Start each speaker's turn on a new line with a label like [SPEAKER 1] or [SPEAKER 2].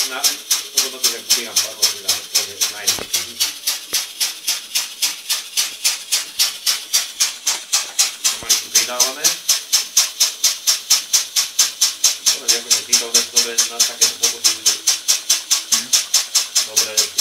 [SPEAKER 1] toto tak pobíham padlo, pridám trošku najnižší. Pomaličku pridávame. Dobre, ďakujem, títo dobre na takéto pokusy budú dobre